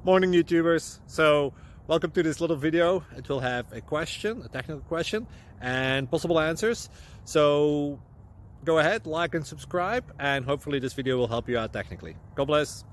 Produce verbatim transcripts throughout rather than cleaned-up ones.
Morning YouTubers. So welcome to this little video. It will have a question, a technical question, and possible answers. So go ahead, like and subscribe, and hopefully this video will help you out technically. God bless.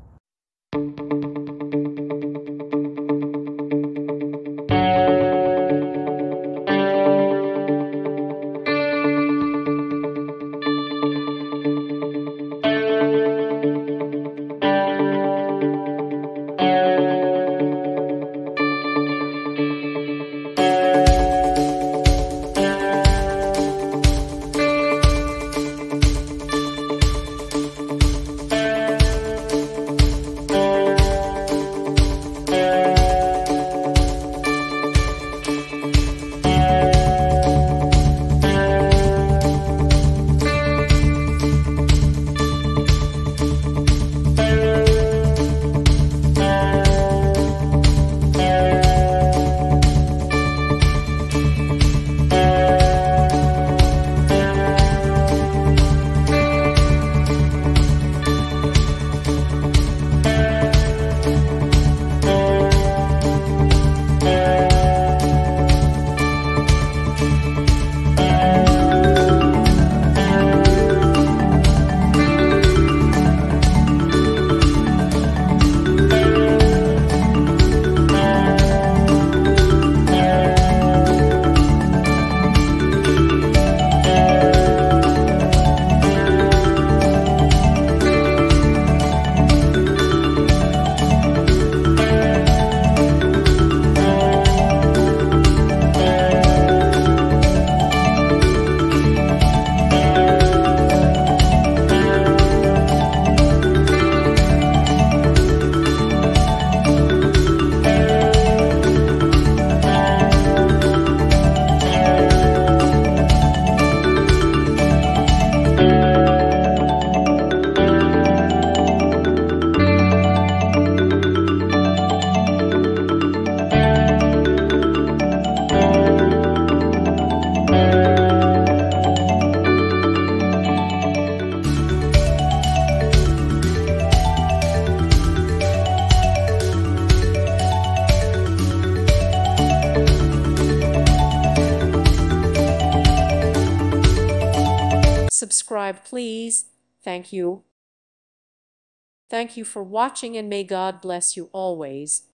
Subscribe, please. Thank you. Thank you for watching, and may God bless you always.